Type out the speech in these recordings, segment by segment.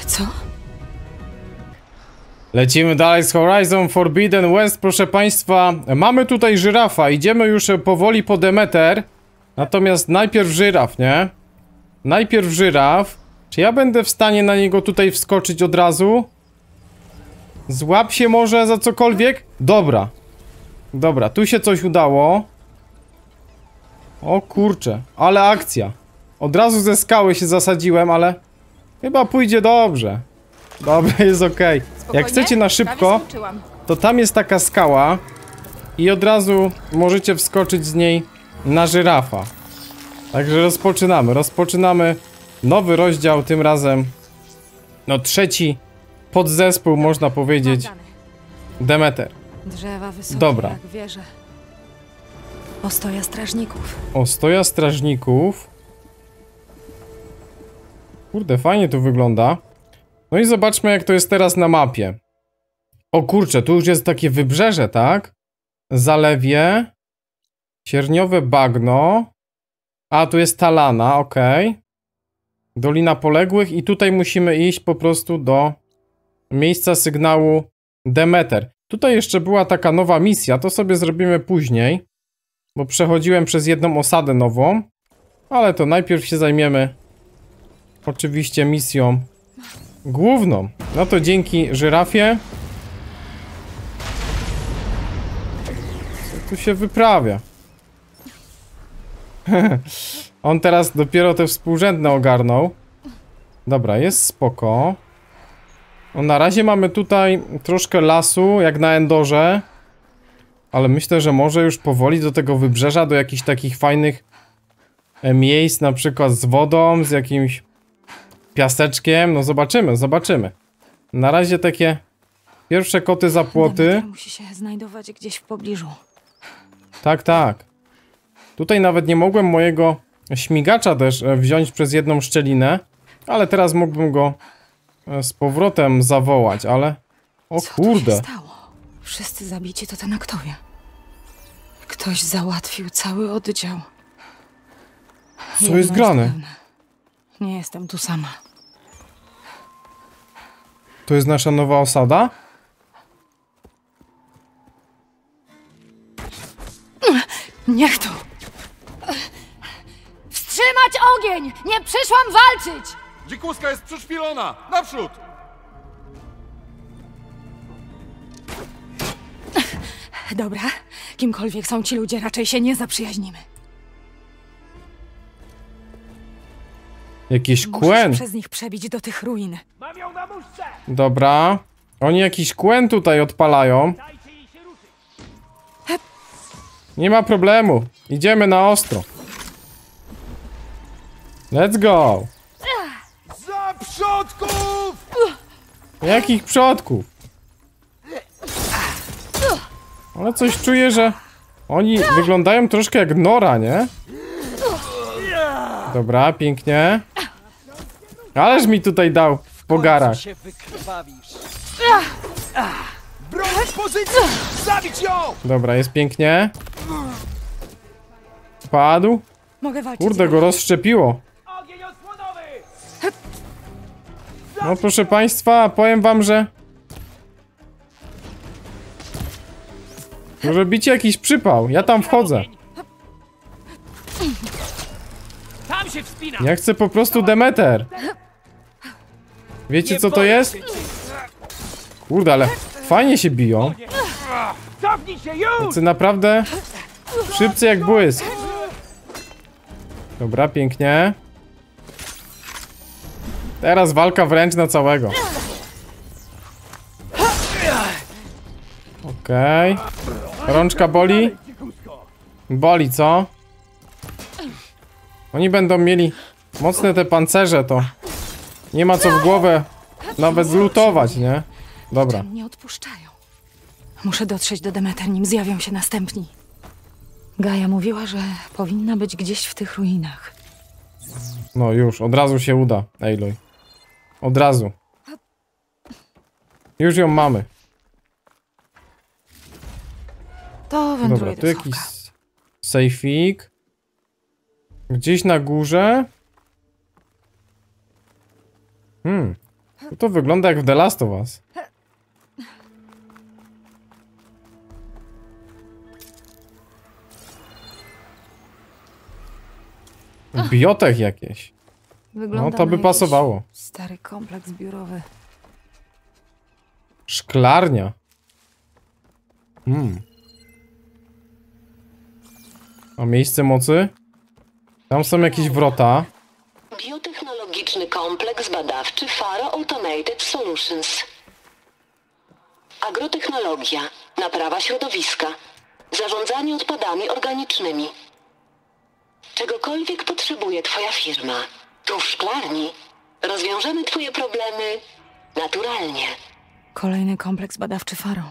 Co? Lecimy dalej z Horizon Forbidden West, proszę państwa. Mamy tutaj żyrafa, idziemy już powoli po Demeter. Natomiast najpierw żyraf, nie? Najpierw żyraf. Czy ja będę w stanie na niego tutaj wskoczyć od razu? Złap się może za cokolwiek? Dobra. Dobra, tu się coś udało. O kurczę, ale akcja. Od razu ze skały się zasadziłem, ale chyba pójdzie dobrze. Dobra, jest okej. Jak chcecie na szybko, to tam jest taka skała i od razu możecie wskoczyć z niej na żyrafa. Także rozpoczynamy nowy rozdział, tym razem no trzeci podzespół, można powiedzieć, Demeter. Drzewa wysokie, Dobra. jak wieże. Ostoja strażników. Ostoja strażników. Kurde, fajnie to wygląda. No i zobaczmy, jak to jest teraz na mapie. O kurczę, tu już jest takie wybrzeże, tak? Zalewie. Sierniowe bagno. A, tu jest Talana, okej. Dolina Poległych i tutaj musimy iść po prostu do miejsca sygnału Demeter. Tutaj jeszcze była taka nowa misja, to sobie zrobimy później, bo przechodziłem przez jedną osadę nową, ale to najpierw się zajmiemy oczywiście misją główną. No to dzięki żyrafie. Co tu się wyprawia? On teraz dopiero te współrzędne ogarnął. Dobra, jest spoko. No na razie mamy tutaj troszkę lasu, jak na Endorze. Ale myślę, że może już powoli do tego wybrzeża, do jakichś takich fajnych miejsc, na przykład z wodą, z jakimś piaseczkiem. No zobaczymy. Na razie takie pierwsze koty za płoty. Demeter musi się znajdować gdzieś w pobliżu. Tak. Tutaj nawet nie mogłem mojego śmigacza też wziąć przez jedną szczelinę, ale teraz mógłbym go z powrotem zawołać, ale... O kurde. Co tu się stało? Wszyscy zabici to ten aktowie. Ktoś załatwił cały oddział. Co jest grane? pewne. Nie jestem tu sama. To jest nasza nowa osada? Niech to! Wstrzymać ogień! Nie przyszłam walczyć! Dzikuska jest przeszpilona! Naprzód! Dobra, kimkolwiek są ci ludzie, raczej się nie zaprzyjaźnimy. Jakiś Muszę kłen. się przez nich przebić do tych ruin. Dobra. Oni jakiś kłen tutaj odpalają. Nie ma problemu. Idziemy na ostro. Let's go. Za przodków! Jakich przodków? Ale coś czuję, że oni wyglądają troszkę jak Nora, nie? Dobra, pięknie. Ależ mi tutaj dał po garach. się wykrwawisz. Bronić pozycji! Zabić ją! Dobra, jest pięknie. Padł. Mogę walczyć. Kurde, go rozszczepiło. Ogień osłonowy! No proszę państwa, powiem wam, że... Może bicie jakiś przypał. Ja tam wchodzę. Tam się wspina! Ja chcę po prostu Demeter. Wiecie co to jest? Kurde, ale fajnie się biją. Cofnij się już! Tacy naprawdę szybcy jak błysk. Dobra, pięknie. Teraz walka wręcz na całego. Okej. Rączka boli? Boli, co? Oni będą mieli mocne te pancerze, to nie ma co w głowę nawet zlutować, nie? Dobra. Nie odpuszczają. Muszę dotrzeć do Demeter, nim zjawią się następni. Gaja mówiła, że powinna być gdzieś w tych ruinach. No już, od razu się uda, Aloy. Od razu. Już ją mamy. To wędruję Dobra, do tu jakiś schowka. sejfik. Gdzieś na górze. To wygląda jak w The Last of Us. Biotech jakieś. Wygląda No to by na jakiś pasowało. Stary kompleks biurowy. Szklarnia. A miejsce mocy? Tam są jakieś wrota. Biotechnologiczny kompleks badawczy Faro Automated Solutions. Agrotechnologia, naprawa środowiska, zarządzanie odpadami organicznymi. Czegokolwiek potrzebuje twoja firma, tu w szklarni rozwiążemy twoje problemy naturalnie. Kolejny kompleks badawczy Faro.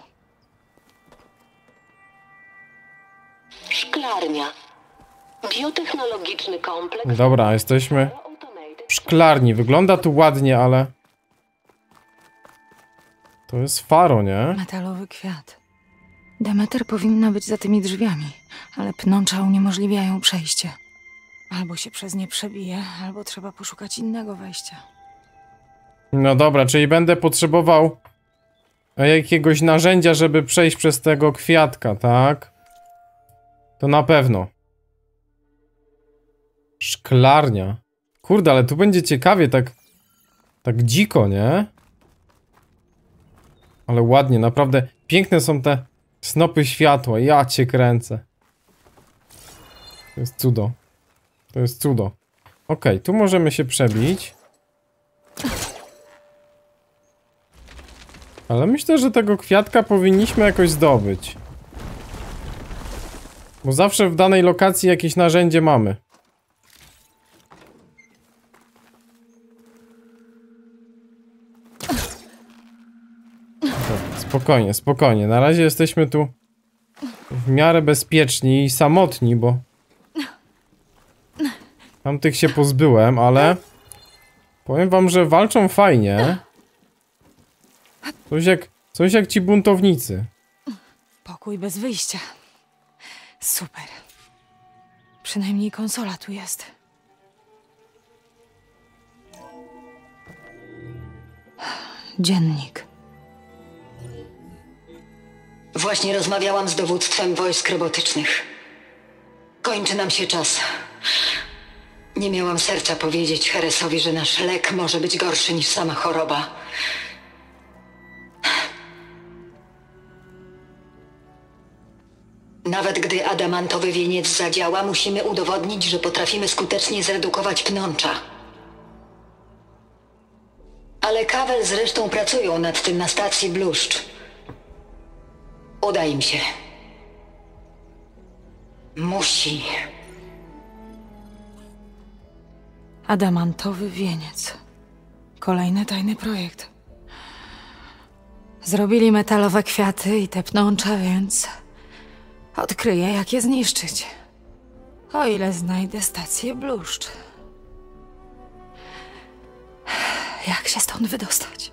Szklarnia. Biotechnologiczny kompleks Dobra, jesteśmy Faro Automated w szklarni. Wygląda tu ładnie, ale... To jest Faro, nie? Metalowy kwiat. Demeter powinna być za tymi drzwiami, ale pnącza uniemożliwiają przejście. Albo się przez nie przebije, albo trzeba poszukać innego wejścia. No dobra, czyli będę potrzebował jakiegoś narzędzia, żeby przejść przez tego kwiatka, tak? To na pewno. Szklarnia. Kurde, ale tu będzie ciekawie, tak dziko, nie? Ale ładnie, naprawdę piękne są te snopy światła. Ja cię kręcę. To jest cudo. To jest cudo. Okej, tu możemy się przebić. Ale myślę, że tego kwiatka powinniśmy jakoś zdobyć. Bo zawsze w danej lokacji jakieś narzędzie mamy. Dobra, spokojnie, spokojnie. Na razie jesteśmy tu w miarę bezpieczni i samotni, bo tamtych się pozbyłem, ale powiem wam, że walczą fajnie. Coś jak ci buntownicy. Pokój bez wyjścia. Super. Przynajmniej konsola tu jest. Dziennik. Właśnie rozmawiałam z dowództwem wojsk robotycznych. Kończy nam się czas. Nie miałam serca powiedzieć Heresowi, że nasz lek może być gorszy niż sama choroba. Nawet gdy adamantowy wieniec zadziała, musimy udowodnić, że potrafimy skutecznie zredukować pnącza. Ale Cavell z resztą pracują nad tym na stacji Bluszcz. Uda im się. Musi. Adamantowy wieniec. Kolejny tajny projekt. Zrobili metalowe kwiaty i te pnącza, więc odkryję, jak je zniszczyć. O ile znajdę stację Bluszcz. Jak się stąd wydostać?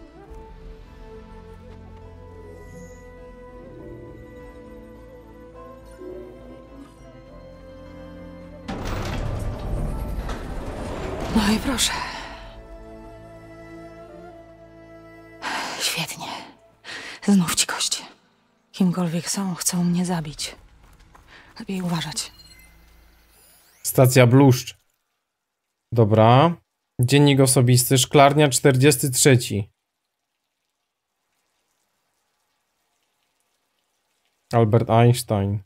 No i proszę. Świetnie. Znów ci kości. Kimkolwiek są, chcą mnie zabić. Lepiej uważać. Stacja Bluszcz. Dobra. Dziennik osobisty, szklarnia 43. Albert Einstein.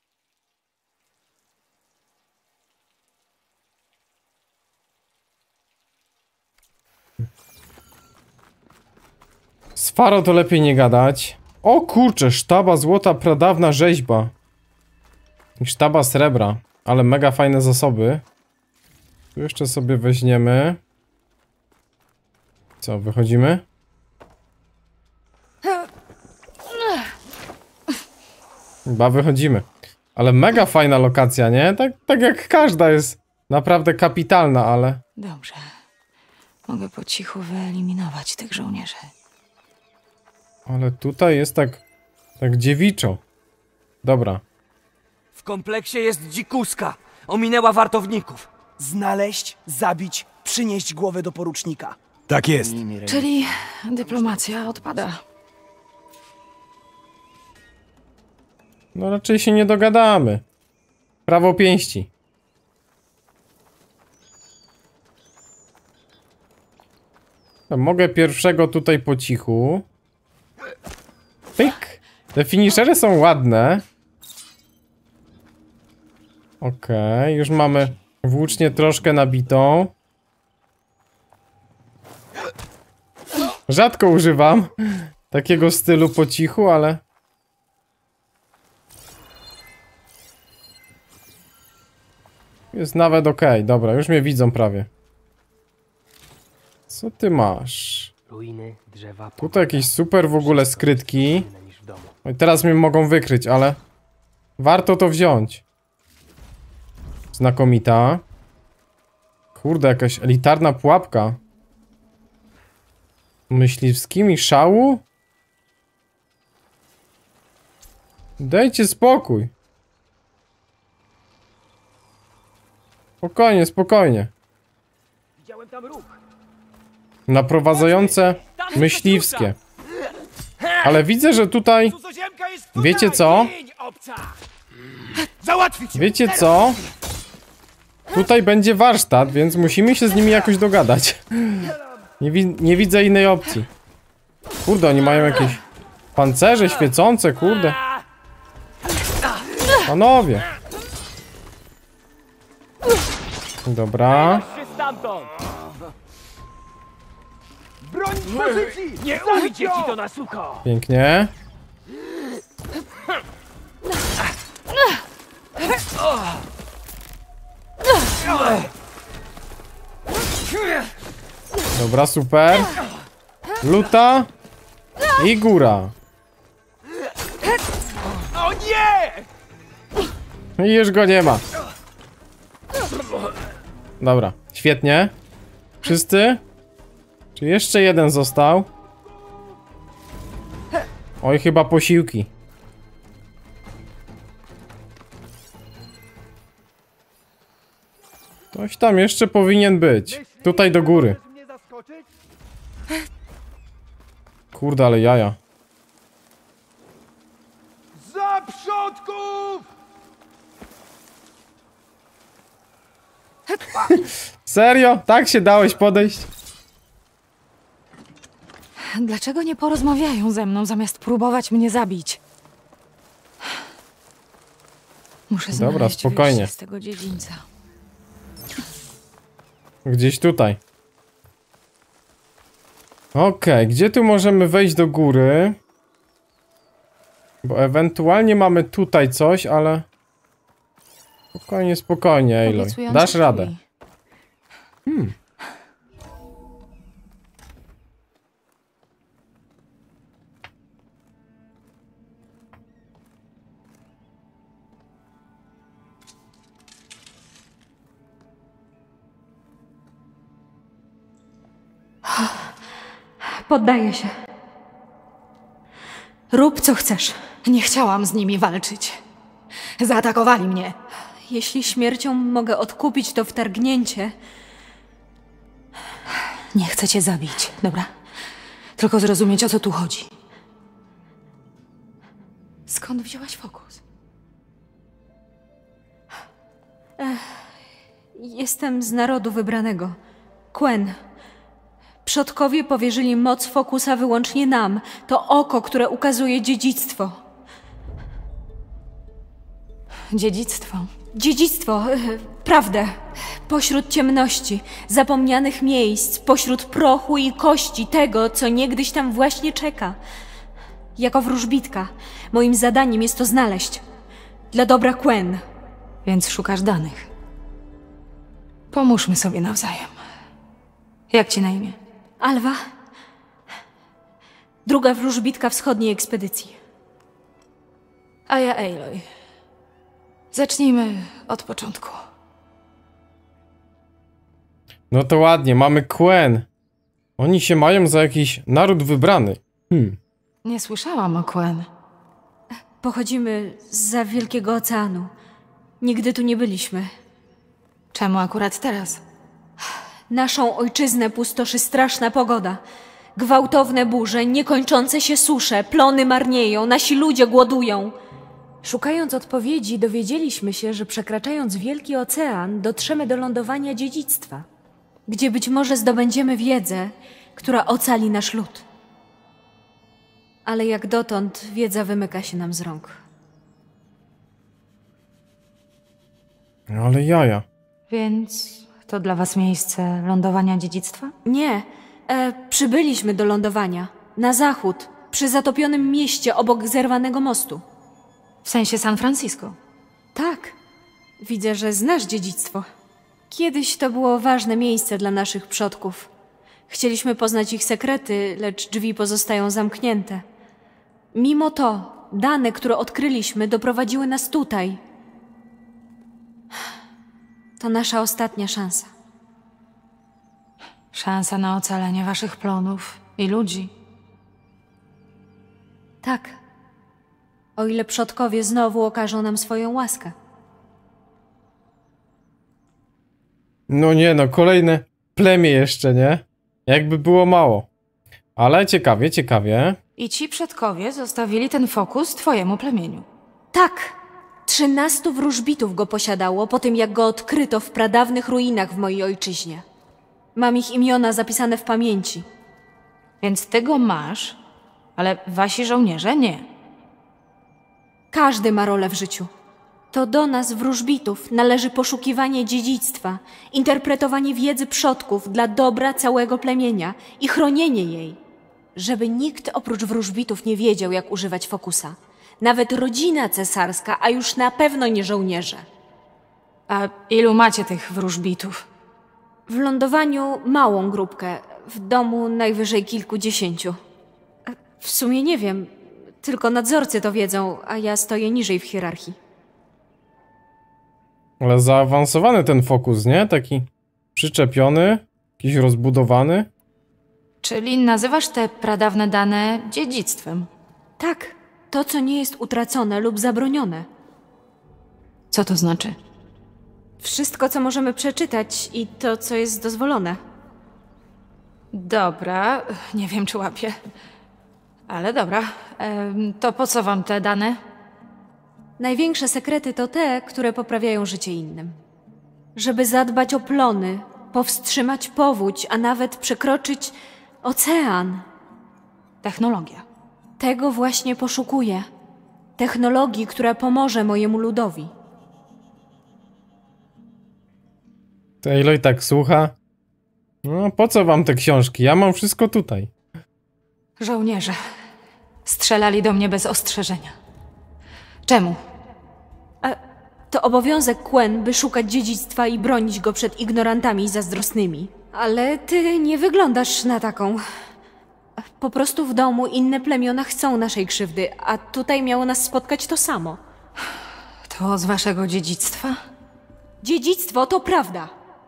Z Faro to lepiej nie gadać. O kurczę, sztaba złota, pradawna rzeźba. I sztaba srebra. Ale mega fajne zasoby. Tu jeszcze sobie weźmiemy. Co, wychodzimy? Chyba wychodzimy. Ale mega fajna lokacja, nie? Tak jak każda jest naprawdę kapitalna, ale... Dobrze. Mogę po cichu wyeliminować tych żołnierzy. Ale tutaj jest tak dziewiczo. Dobra. W kompleksie jest dzikuska. Ominęła wartowników. Znaleźć, zabić, przynieść głowę do porucznika. Tak jest. Czyli dyplomacja odpada. No raczej się nie dogadamy. Prawo pięści. Mogę pierwszego tutaj po cichu. Pyk. Te finishery są ładne. Okej, już mamy włócznię troszkę nabitą. Rzadko używam takiego stylu po cichu, ale... Jest nawet okej, dobra, już mnie widzą prawie. Co ty masz? Ruiny, drzewa, Tutaj jakieś super w ogóle skrytki. No i teraz mnie mogą wykryć, ale... Warto to wziąć. Znakomita. Kurde, jakaś elitarna pułapka. Myśliwskimi szału? Dajcie spokój. Spokojnie, spokojnie. Widziałem tam ruch. Naprowadzające myśliwskie. Ale widzę, że tutaj... Cudzoziemka jest tutaj! Wiecie co? Gień, obca! Załatwić ją! Wiecie co? Tutaj będzie warsztat, więc musimy się z nimi jakoś dogadać. Nie widzę innej opcji. Kurde, oni mają jakieś pancerze świecące, kurde. Panowie. Dobra. Się stamtąd! Broń pozycji! Nie Zabić ujdzie ją! ci to na sucho! Pięknie. Dobra, super. Luta. I góra. O nie! I już go nie ma. Dobra, świetnie. Wszyscy? Czy jeszcze jeden został? Oj, chyba posiłki. Ktoś tam jeszcze powinien być. Tutaj do góry. Chcesz mnie zaskoczyć? Kurde, ale jaja. Za przodków! Serio? Tak się dałeś podejść? Dlaczego nie porozmawiają ze mną, zamiast próbować mnie zabić? Muszę Dobra, znaleźć spokojnie. wyjście z tego dziedzińca. Gdzieś tutaj. Okej, gdzie tu możemy wejść do góry? Bo ewentualnie mamy tutaj coś, ale... Spokojnie, spokojnie, Aloy. Obiecujące Dasz radę. drzwi. Poddaję się. Rób co chcesz. Nie chciałam z nimi walczyć. Zaatakowali mnie. Jeśli śmiercią mogę odkupić to wtargnięcie, Nie chcę cię zabić, dobra? Tylko zrozumieć, o co tu chodzi. Skąd wzięłaś fokus? jestem z narodu wybranego. Quen. Przodkowie powierzyli moc fokusa wyłącznie nam. To oko, które ukazuje dziedzictwo. Dziedzictwo. Dziedzictwo, prawdę. Pośród ciemności, zapomnianych miejsc, pośród prochu i kości tego, co niegdyś tam właśnie czeka. Jako wróżbitka, moim zadaniem jest to znaleźć. Dla dobra Quen. Więc szukasz danych. Pomóżmy sobie nawzajem. Jak ci na imię? Alwa. Druga wróżbitka wschodniej ekspedycji. A ja Aloy. Zacznijmy od początku. No to ładnie, mamy Quen. Oni się mają za jakiś naród wybrany. Nie słyszałam o Quen. Pochodzimy zza Wielkiego Oceanu. Nigdy tu nie byliśmy. Czemu akurat teraz? Naszą ojczyznę pustoszy straszna pogoda. Gwałtowne burze, niekończące się susze, plony marnieją, nasi ludzie głodują. Szukając odpowiedzi, dowiedzieliśmy się, że przekraczając Wielki Ocean, dotrzemy do lądowania dziedzictwa, gdzie być może zdobędziemy wiedzę, która ocali nasz lud. Ale jak dotąd wiedza wymyka się nam z rąk. Ale jaja. Więc to dla was miejsce lądowania dziedzictwa? Nie, przybyliśmy do lądowania. Na zachód, przy zatopionym mieście obok zerwanego mostu. W sensie San Francisco. Tak, widzę, że znasz dziedzictwo. Kiedyś to było ważne miejsce dla naszych przodków. Chcieliśmy poznać ich sekrety, lecz drzwi pozostają zamknięte. Mimo to, dane, które odkryliśmy, doprowadziły nas tutaj. To nasza ostatnia szansa. Szansa na ocalenie waszych plonów i ludzi. Tak. O ile przodkowie znowu okażą nam swoją łaskę. No nie no, kolejne plemię jeszcze, nie? Jakby było mało. Ale ciekawie, ciekawie. I ci przodkowie zostawili ten fokus twojemu plemieniu. Tak! 13 wróżbitów go posiadało po tym, jak go odkryto w pradawnych ruinach w mojej ojczyźnie. Mam ich imiona zapisane w pamięci. Więc ty go masz, ale wasi żołnierze nie. Każdy ma rolę w życiu. To do nas, wróżbitów, należy poszukiwanie dziedzictwa, interpretowanie wiedzy przodków dla dobra całego plemienia i chronienie jej. Żeby nikt oprócz wróżbitów nie wiedział, jak używać fokusa. Nawet rodzina cesarska, a już na pewno nie żołnierze. A ilu macie tych wróżbitów? W lądowaniu małą grupkę, w domu najwyżej kilkudziesięciu. W sumie nie wiem, tylko nadzorcy to wiedzą, a ja stoję niżej w hierarchii. Ale zaawansowany ten fokus, nie? Taki przyczepiony, jakiś rozbudowany. Czyli nazywasz te pradawne dane dziedzictwem. Tak, to co nie jest utracone lub zabronione. Co to znaczy? Wszystko, co możemy przeczytać i to, co jest dozwolone. Dobra, nie wiem czy łapię. Ale dobra, to po co wam te dane? Największe sekrety to te, które poprawiają życie innym. Żeby zadbać o plony, powstrzymać powódź, a nawet przekroczyć ocean. Technologia. Tego właśnie poszukuję. Technologii, która pomoże mojemu ludowi. To Aloy tak słucha. No po co wam te książki? Ja mam wszystko tutaj. Żołnierze strzelali do mnie bez ostrzeżenia. Czemu? To obowiązek Quen, by szukać dziedzictwa i bronić go przed ignorantami zazdrosnymi. Ale ty nie wyglądasz na taką. Po prostu w domu inne plemiona chcą naszej krzywdy, a tutaj miało nas spotkać to samo. To z waszego dziedzictwa? Dziedzictwo to prawda.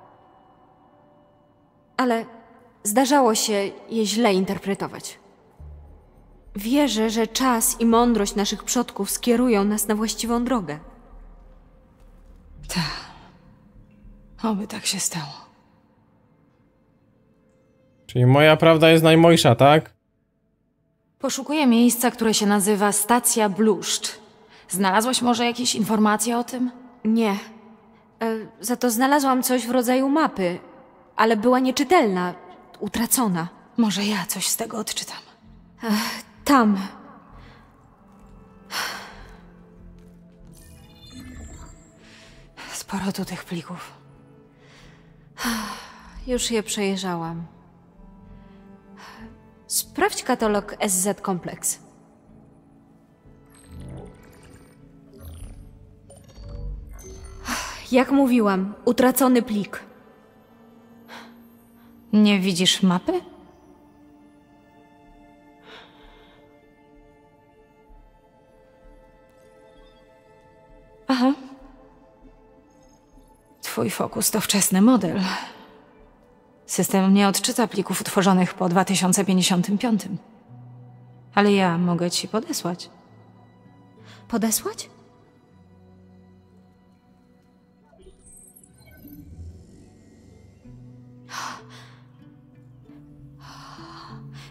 Ale zdarzało się je źle interpretować. Wierzę, że czas i mądrość naszych przodków skierują nas na właściwą drogę. Oby tak się stało. Czyli moja prawda jest najmojsza, tak? Poszukuję miejsca, które się nazywa Stacja Bluszcz. Znalazłaś może jakieś informacje o tym? Nie. Za to znalazłam coś w rodzaju mapy, ale była nieczytelna, utracona. Może ja coś z tego odczytam. Tam. Sporo tu tych plików. Już je przejrzałam. Sprawdź katalog SZ Complex. Jak mówiłam, utracony plik. Nie widzisz mapy? Aha. Twój fokus to wczesny model. System nie odczyta plików utworzonych po 2055. Ale ja mogę ci podesłać. Podesłać?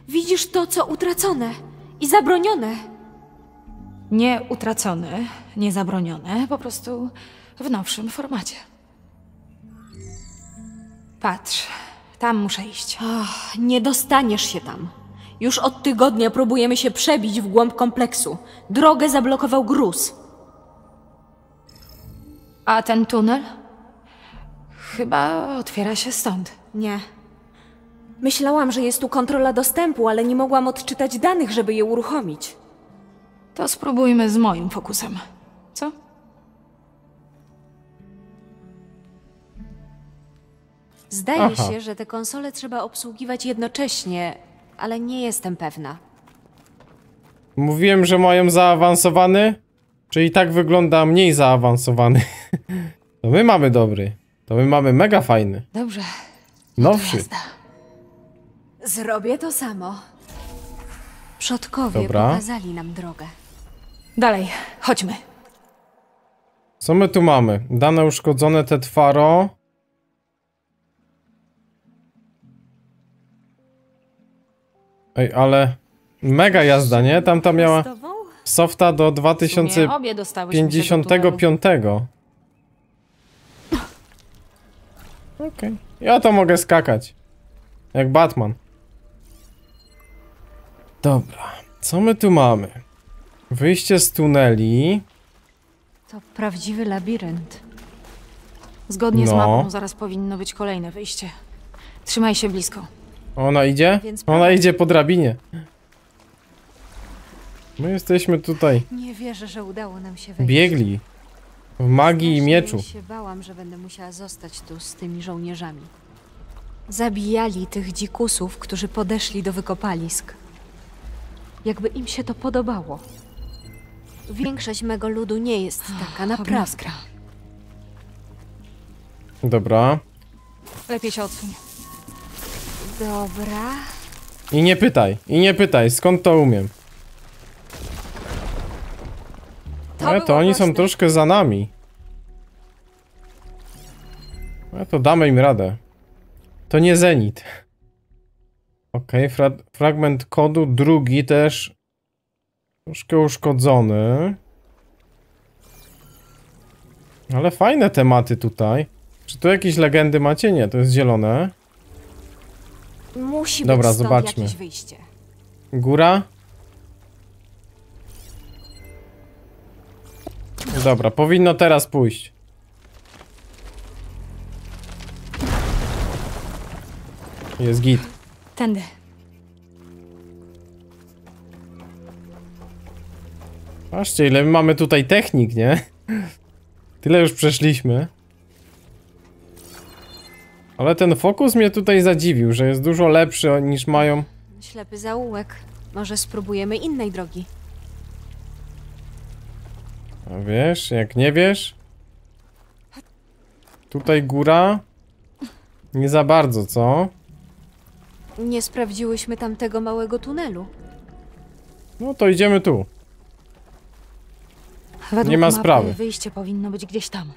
Widzisz to, co utracone i zabronione. Nie utracone, nie zabronione, po prostu w nowszym formacie. Patrz, tam muszę iść. Ach, nie dostaniesz się tam. Już od tygodnia próbujemy się przebić w głąb kompleksu. Drogę zablokował gruz. A ten tunel? Chyba otwiera się stąd. Nie. Myślałam, że jest tu kontrola dostępu, ale nie mogłam odczytać danych, żeby je uruchomić. To spróbujmy z moim fokusem. Co? Zdaje się, że te konsole trzeba obsługiwać jednocześnie, ale nie jestem pewna. Mówiłem, że mają zaawansowany? Czyli tak wygląda mniej zaawansowany. To my mamy dobry. To my mamy mega fajny. Dobrze. Nowszy. Jazda. Zrobię to samo. Przodkowie Dobra. pokazali nam drogę. Dalej, chodźmy. Co my tu mamy? Dane uszkodzone Tetfaro. Ej, ale mega jazda, nie? Tamta miała Z tobą? softa do W sumie obie dostałyśmy tego tunelu. 2055. Okej. Ja to mogę skakać. Jak Batman. Dobra. Co my tu mamy? Wyjście z tuneli. To prawdziwy labirynt. Zgodnie z No. mapą zaraz powinno być kolejne wyjście. Trzymaj się blisko. Ona idzie? Więc Ona idzie po drabinie. My jesteśmy tutaj. Nie wierzę, że udało nam się wejść. Biegli. W magii i Strasznie mieczu. się bałam, że będę musiała zostać tu z tymi żołnierzami. Zabijali tych dzikusów, którzy podeszli do wykopalisk. Jakby im się to podobało. Większość mego ludu nie jest taka, naprawdę. Obrazka. Dobra. Lepiej się odsuń. Dobra. I nie pytaj. I nie pytaj. Skąd to umiem? Ale to było oni są proste. troszkę za nami. No to damy im radę. To nie Zenit. Okej, fragment kodu drugi też troszkę uszkodzony. Ale fajne tematy tutaj. Czy tu jakieś legendy macie? Nie, to jest zielone. Musi Dobra, być stąd zobaczmy. jakieś wyjście. Góra. Dobra, powinno teraz pójść. Jest git. Tędy. Patrzcie, ile my mamy tutaj technik, nie? Tyle już przeszliśmy. Ale ten fokus mnie tutaj zadziwił, że jest dużo lepszy niż mają. Ślepy zaułek. Może spróbujemy innej drogi. A wiesz, jak nie wiesz? Tutaj góra. Nie za bardzo, co? Nie sprawdziłyśmy tamtego małego tunelu. No to idziemy tu. Według Nie ma mapy sprawy. wyjście powinno być gdzieś tam.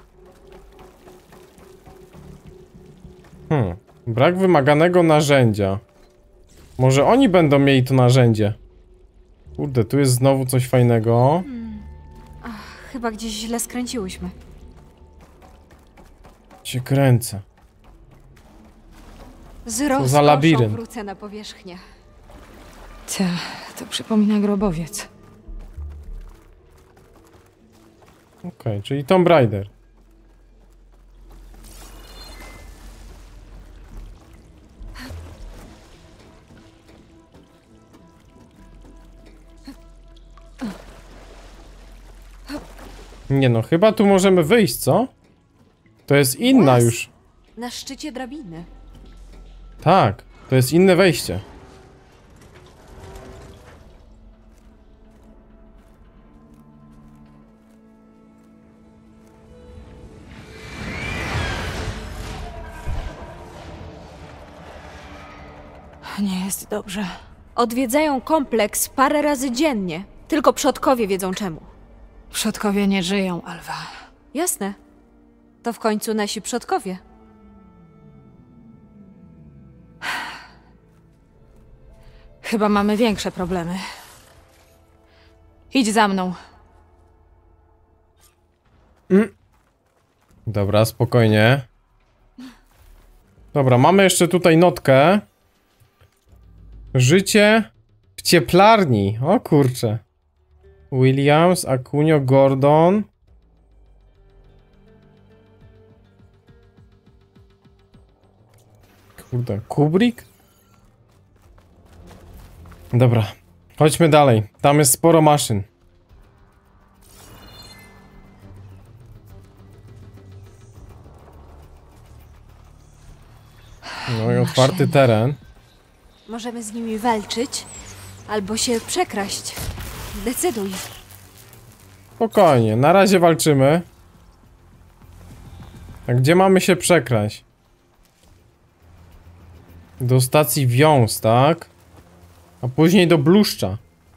Brak wymaganego narzędzia. Może oni będą mieli to narzędzie. Kurde, tu jest znowu coś fajnego. Chyba gdzieś źle skręciłyśmy. Się kręcę. Z rozkoszą za labirynt? wrócę na powierzchnię. To przypomina grobowiec. Okej, czyli Tomb Raider. Nie no, chyba tu możemy wyjść, co? To jest inna Łaz. już. Na szczycie drabiny. Tak, to jest inne wejście. Nie jest dobrze. Odwiedzają kompleks parę razy dziennie. Tylko przodkowie wiedzą czemu. Przodkowie nie żyją, Alwa. Jasne. To w końcu nasi przodkowie. Chyba mamy większe problemy. Idź za mną. Dobra, spokojnie. Dobra, mamy jeszcze tutaj notkę. Życie w cieplarni. O kurczę. Williams, Acunio, Gordon. Kurde, Kubrick? Dobra, chodźmy dalej. Tam jest sporo maszyn. No i otwarty teren. Możemy z nimi walczyć, albo się przekraść. Decyduj. Spokojnie, na razie walczymy. A gdzie mamy się przekraść? Do stacji Wiąz, tak? A później do Bluszcza.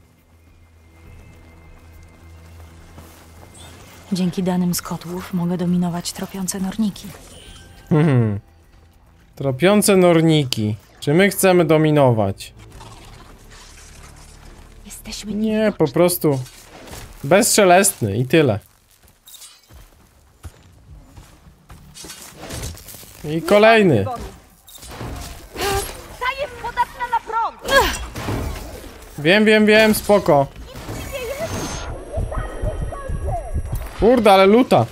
Dzięki danym z kotłów mogę dominować tropiące norniki. Tropiące norniki. Czy my chcemy dominować? Jesteśmy Nie, po prostu bezszelestny i tyle. I kolejny. Wiem, spoko. Kurde, ale luta.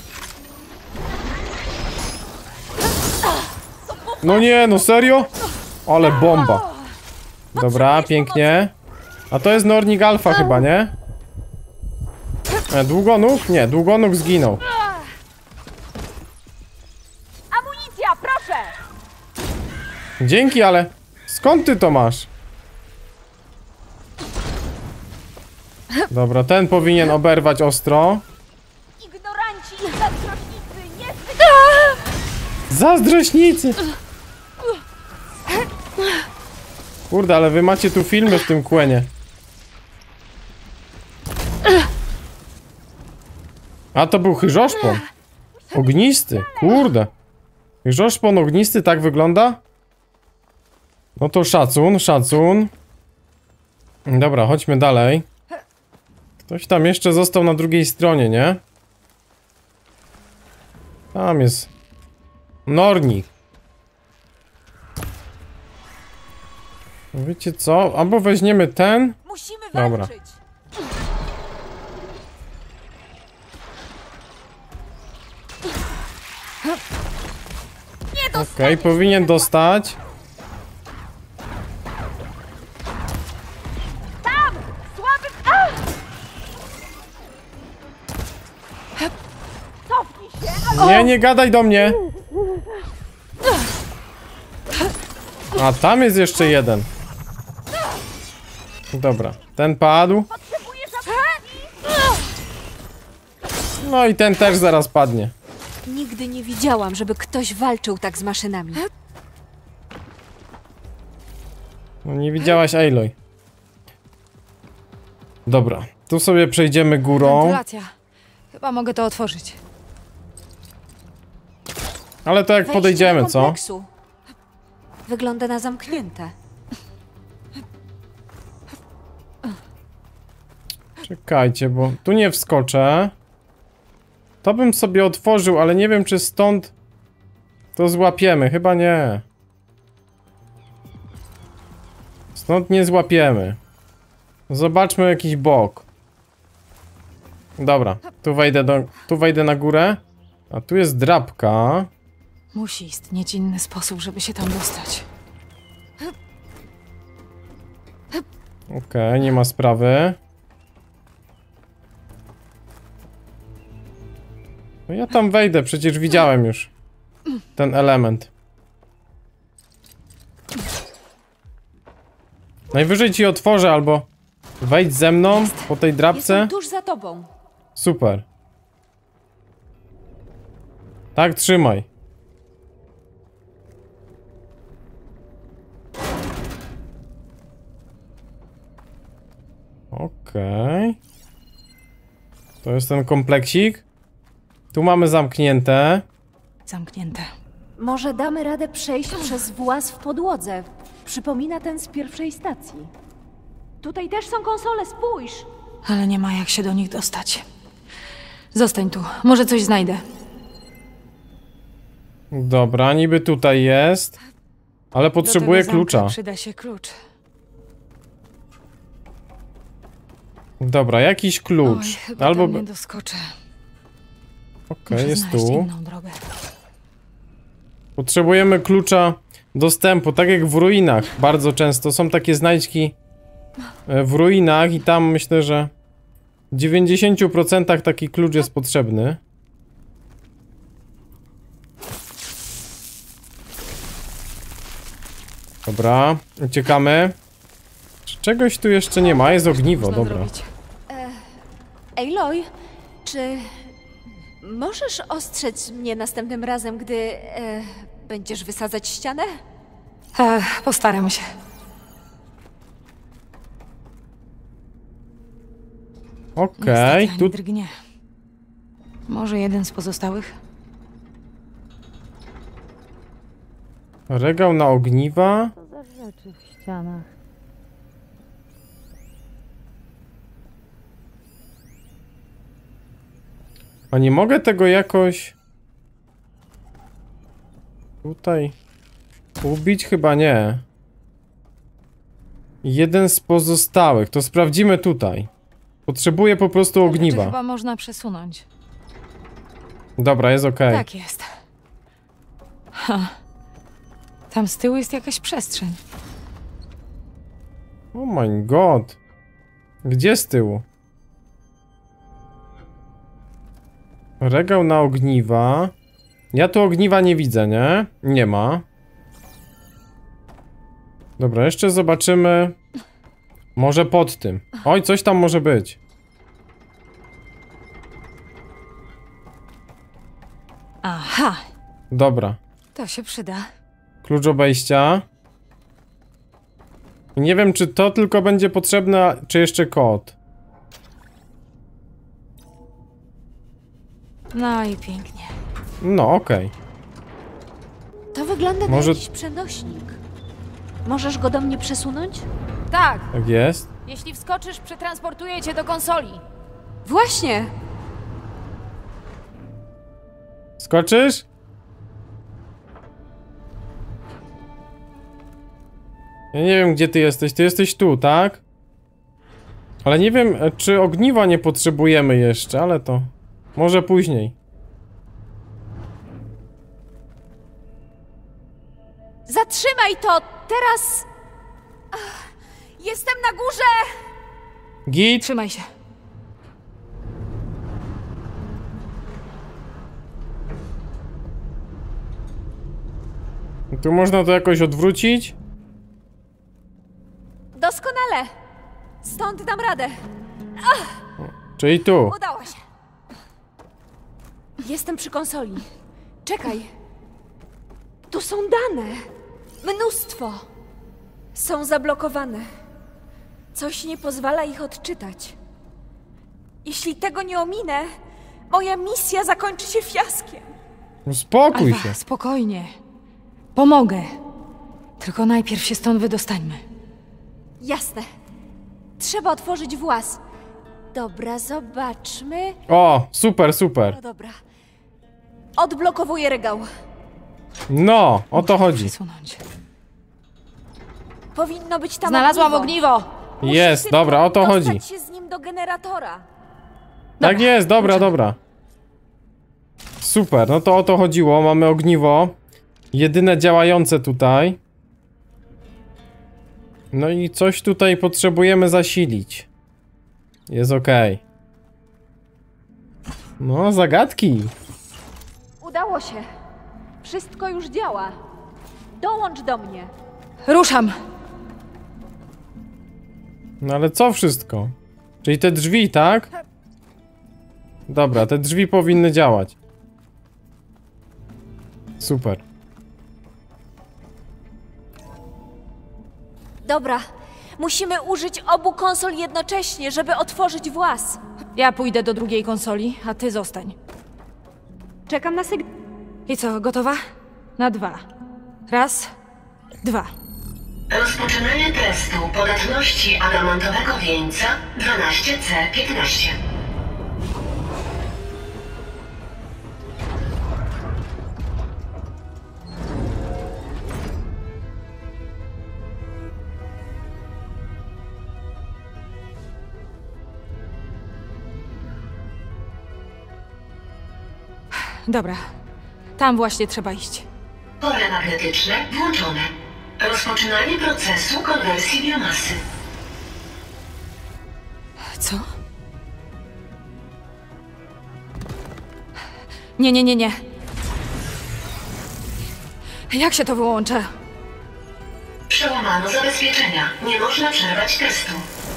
No nie, no serio? Ale bomba. Dobra, pięknie. A to jest Nornik Alpha chyba, nie? Długonóg? Nie, Długonóg zginął. Amunicja, proszę! Dzięki, ale skąd ty to masz? Dobra, ten powinien oberwać ostro. Ignoranci i zazdrośnicy, nie Zazdrośnicy! Kurde, ale wy macie tu filmy w tym kłenie. A to był chyżoszpon. Ognisty, kurde. Chyżoszpon ognisty tak wygląda? No to szacun, szacun. Dobra, chodźmy dalej. Ktoś tam jeszcze został na drugiej stronie, nie? Tam jest Nornik. Wiecie co? Albo weźmiemy ten. Musimy Dobra. walczyć. Okej, powinien dostać. Słaby... Cofnij się! Nie gadaj do mnie. A tam jest jeszcze jeden. Dobra, ten padł. No i ten też zaraz padnie. Nigdy nie widziałam, żeby ktoś walczył tak z maszynami. No nie widziałaś Aloy. Dobra, tu sobie przejdziemy górą. Wentylacja. Chyba mogę to otworzyć. Ale to jak Wejście podejdziemy, do co? kompleksu. Wygląda na zamknięte. Czekajcie, bo tu nie wskoczę. To bym sobie otworzył, ale nie wiem, czy stąd to złapiemy. Chyba nie. Stąd nie złapiemy. Zobaczmy jakiś bok. Dobra, tu wejdę na górę. A tu jest drabka. Musi istnieć inny sposób, żeby się tam dostać. Okej, nie ma sprawy. No ja tam wejdę, przecież widziałem już ten element. Najwyżej ci otworzę, albo wejdź ze mną po tej drabce. Jestem tuż za tobą. Super. Tak, trzymaj. Okej. To jest ten kompleksik. Tu mamy zamknięte. Zamknięte. Może damy radę przejść przez właz w podłodze. Przypomina ten z pierwszej stacji. Tutaj też są konsole, spójrz! Ale nie ma jak się do nich dostać. Zostań tu, może coś znajdę. Dobra, niby tutaj jest. Ale potrzebuję Do tego zamka klucza. przyda się klucz. Dobra, jakiś klucz. Oj, chyba Albo... tam nie doskoczę. Okej, Muszę jest znaleźć tu. inną drogę. Potrzebujemy klucza dostępu, tak jak w ruinach. Bardzo często są takie znajdźki w ruinach i tam myślę, że w 90% taki klucz jest potrzebny. Dobra, uciekamy. Czegoś tu jeszcze nie ma, jest ogniwo, Można dobra. zrobić. Aloy, czy możesz ostrzec mnie następnym razem, gdy będziesz wysadzać ścianę? Postaram się. Okej, Niestety tu ani drgnie. Może jeden z pozostałych? regał na ogniwa. Co za rzeczy w ścianach? A nie mogę tego jakoś... Tutaj... Ubić? Chyba nie. Jeden z pozostałych. To sprawdzimy tutaj. Potrzebuję po prostu Czy ogniwa. chyba można przesunąć? Dobra, jest okej. Tak jest. Ha. Tam z tyłu jest jakaś przestrzeń. Oh my god. Gdzie z tyłu? Regał na ogniwa. Ja tu ogniwa nie widzę, nie? Nie ma. Dobra, jeszcze zobaczymy. Może pod tym. Oj, coś tam może być. Aha, Dobra. to się przyda. Klucz obejścia. Nie wiem, czy to tylko będzie potrzebne, czy jeszcze kod. No i pięknie. No, okej. To wygląda Może- na jakiś przenośnik. Możesz go do mnie przesunąć? Tak, Tak jest. jeśli wskoczysz, przetransportuję cię do konsoli. Właśnie! Skoczysz? Ja nie wiem, gdzie ty jesteś. Ty jesteś tu, tak? Ale nie wiem, czy ogniwa nie potrzebujemy jeszcze, ale to... Może później. Zatrzymaj to! Teraz... Ach, jestem na górze! Git? Trzymaj się. Tu można to jakoś odwrócić? Doskonale! Stąd dam radę. Czyli tu. Udało się. Jestem przy konsoli. Czekaj. Tu są dane. Mnóstwo. Są zablokowane. Coś nie pozwala ich odczytać. Jeśli tego nie ominę, moja misja zakończy się fiaskiem. Uspokój Alwa, się. spokojnie. Pomogę. Tylko najpierw się stąd wydostańmy. Jasne. Trzeba otworzyć włas. Dobra, zobaczmy. O, super, super. No dobra. Odblokowuję regał. No, o to chodzi. Przesunąć. Powinno być tam Znalazłam ogniwo. ogniwo! Musisz Jest, tylko dobra, o to chodzi. dostać się z nim do generatora. Tak jest, dobra, dobra. Super, no to o to chodziło. Mamy ogniwo. Jedyne działające tutaj. No i coś tutaj potrzebujemy zasilić. Jest okej. No, zagadki. Udało się. Wszystko już działa. Dołącz do mnie. Ruszam! No ale co wszystko? Czyli te drzwi, tak? Dobra, te drzwi powinny działać. Super. Dobra. Musimy użyć obu konsol jednocześnie, żeby otworzyć włas. Ja pójdę do drugiej konsoli, a ty zostań. Czekam na sygnał. I co, gotowa? Na 2. 1, 2. Rozpoczynanie testu podatności adamantowego wieńca 12C15. Dobra, tam właśnie trzeba iść. Pole magnetyczne włączone. Rozpoczynanie procesu konwersji biomasy. Co? Nie. Jak się to wyłącza? Przełamano zabezpieczenia. Nie można przerwać testu.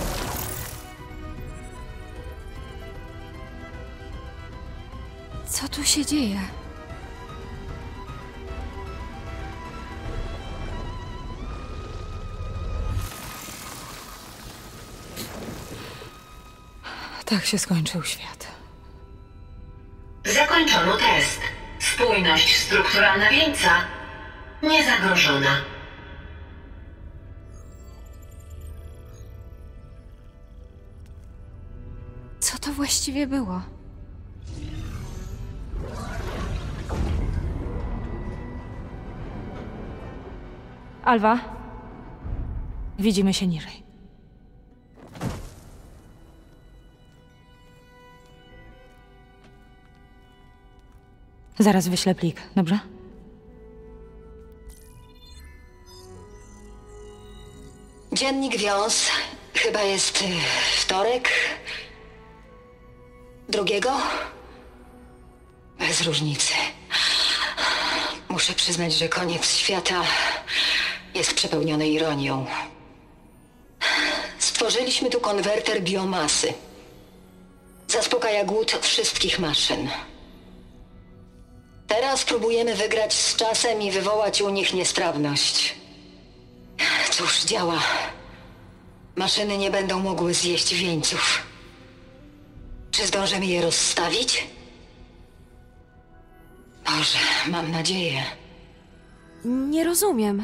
Co tu się dzieje? Tak się skończył świat. Zakończono test. Spójność strukturalna wieńca niezagrożona. Co to właściwie było? Alwa, widzimy się niżej. Zaraz wyślę plik, dobrze? Dziennik wiąz. Chyba jest wtorek. 2. Bez różnicy. Muszę przyznać, że koniec świata jest przepełniony ironią. Stworzyliśmy tu konwerter biomasy. Zaspokaja głód wszystkich maszyn. Teraz próbujemy wygrać z czasem i wywołać u nich niestrawność. Cóż, działa. Maszyny nie będą mogły zjeść wieńców. Czy zdążymy je rozstawić? Boże, mam nadzieję. Nie rozumiem.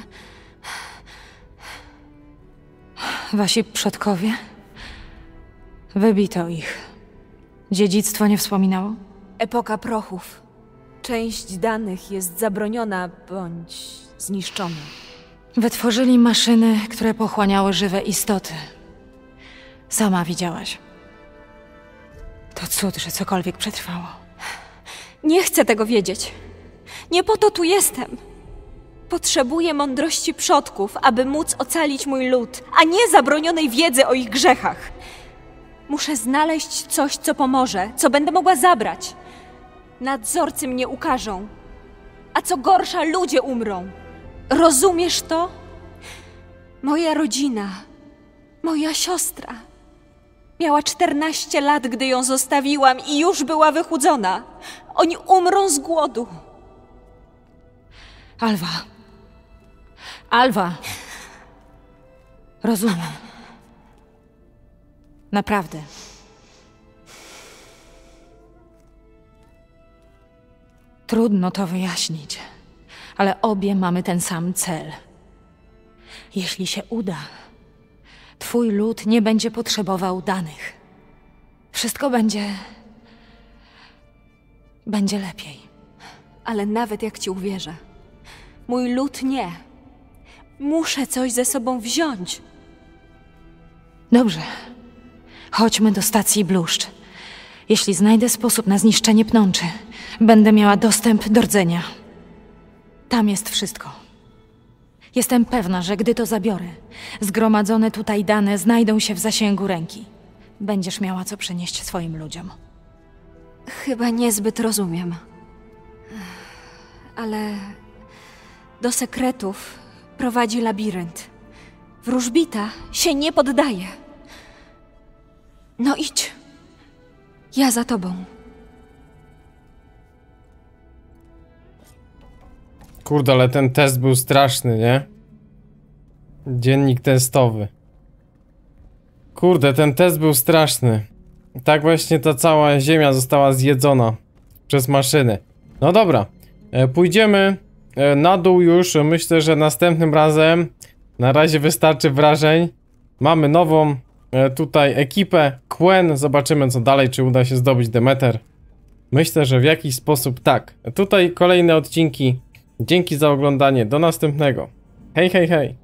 Wasi przodkowie? Wybito ich. Dziedzictwo nie wspominało? Epoka prochów. Część danych jest zabroniona bądź zniszczona. Wytworzyli maszyny, które pochłaniały żywe istoty. Sama widziałaś. To cud, że cokolwiek przetrwało. Nie chcę tego wiedzieć. Nie po to tu jestem. Potrzebuję mądrości przodków, aby móc ocalić mój lud, a nie zabronionej wiedzy o ich grzechach. Muszę znaleźć coś, co pomoże, co będę mogła zabrać. Nadzorcy mnie ukażą. A co gorsza, ludzie umrą. Rozumiesz to? Moja rodzina, moja siostra. Miała 14 lat, gdy ją zostawiłam i już była wychudzona. Oni umrą z głodu. Alwa. Alwa. Rozumiem. Naprawdę. Trudno to wyjaśnić, ale obie mamy ten sam cel. Jeśli się uda, twój lud nie będzie potrzebował danych. Wszystko będzie lepiej. Ale nawet jak ci uwierzę, mój lud nie. Muszę coś ze sobą wziąć. Dobrze. Chodźmy do stacji Bluszcz. Jeśli znajdę sposób na zniszczenie pnączy, będę miała dostęp do rdzenia. Tam jest wszystko. Jestem pewna, że gdy to zabiorę, zgromadzone tutaj dane znajdą się w zasięgu ręki. Będziesz miała co przynieść swoim ludziom. Chyba niezbyt rozumiem. Ale do sekretów prowadzi labirynt. Wróżbita się nie poddaje. No idź. Ja za tobą. Kurde, ale ten test był straszny, nie? Dziennik testowy. Kurde, ten test był straszny. Tak właśnie ta cała ziemia została zjedzona przez maszyny. No dobra, pójdziemy na dół już. Myślę, że następnym razem Na razie wystarczy wrażeń. Mamy nową tutaj ekipę, Quen. Zobaczymy co dalej, czy uda się zdobyć Demeter. Myślę, że w jakiś sposób tak. Tutaj kolejne odcinki. Dzięki za oglądanie. Do następnego. Hej, hej, hej.